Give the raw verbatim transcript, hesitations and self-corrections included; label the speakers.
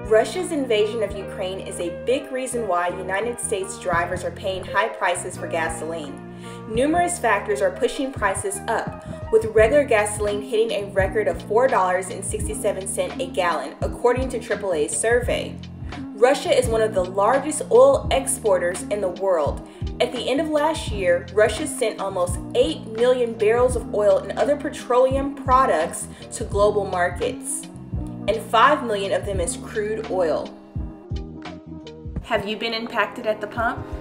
Speaker 1: Russia's invasion of Ukraine is a big reason why United States drivers are paying high prices for gasoline. Numerous factors are pushing prices up, with regular gasoline hitting a record of four dollars and sixty-seven cents a gallon, according to triple A's survey. Russia is one of the largest oil exporters in the world. At the end of last year, Russia sent almost eight million barrels of oil and other petroleum products to global markets, and five million of them is crude oil. Have you been impacted at the pump?